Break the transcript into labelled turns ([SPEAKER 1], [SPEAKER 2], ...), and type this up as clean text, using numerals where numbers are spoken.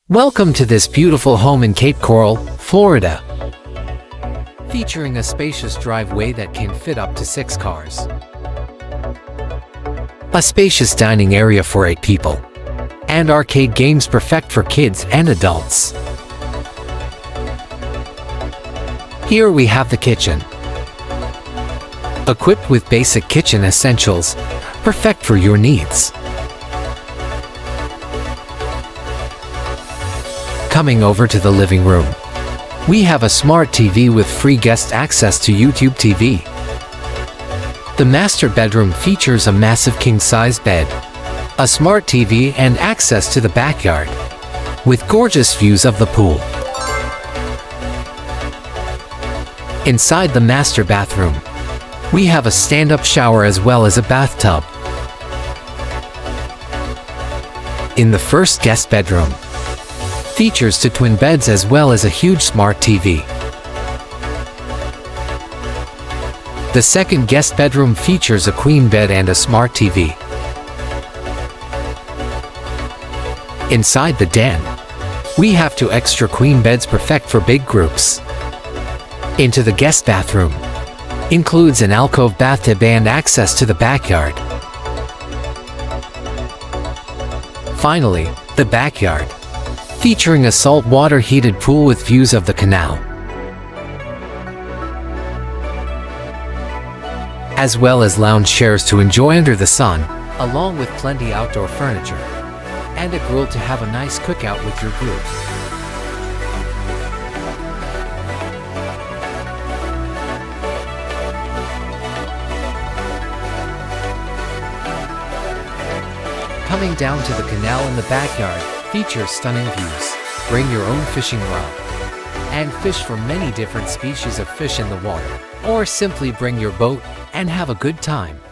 [SPEAKER 1] Welcome to this beautiful home in Cape Coral, Florida. Featuring a spacious driveway that can fit up to 6 cars. A spacious dining area for 8 people. And arcade games perfect for kids and adults. Here we have the kitchen. Equipped with basic kitchen essentials, perfect for your needs. Coming over to the living room, we have a smart TV with free guest access to YouTube TV. The master bedroom features a massive king-size bed, a smart TV and access to the backyard, with gorgeous views of the pool. Inside the master bathroom, we have a stand-up shower as well as a bathtub. In the first guest bedroom, features 2 twin beds as well as a huge smart TV. The second guest bedroom features a queen bed and a smart TV. Inside the den, we have 2 extra queen beds perfect for big groups. Into the guest bathroom, includes an alcove bathtub and access to the backyard. Finally, the backyard, featuring a saltwater heated pool with views of the canal, as well as lounge chairs to enjoy under the sun, along with plenty outdoor furniture, and a grill to have a nice cookout with your group. Coming down to the canal in the backyard, features stunning views. Bring your own fishing rod and fish for many different species of fish in the water, or simply bring your boat and have a good time.